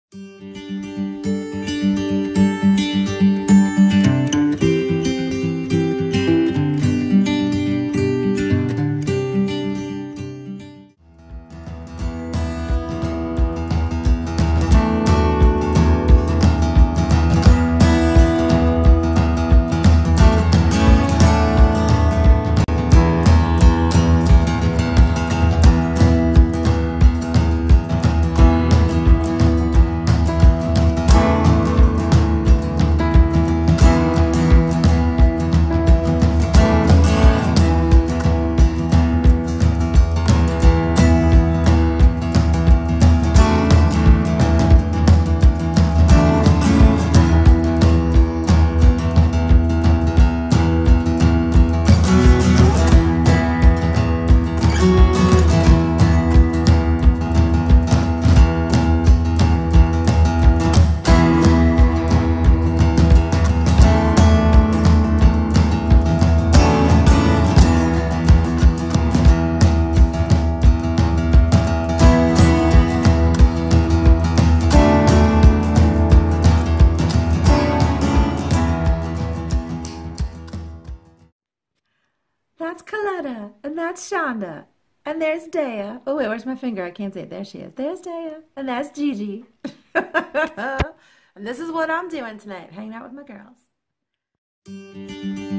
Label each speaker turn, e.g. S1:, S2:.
S1: That's Coletta, and that's Shonda, and there's Dea. Oh wait, where's my finger? I can't see it. There she is. There's Dea, and that's Gigi. And this is what I'm doing tonight, hanging out with my girls.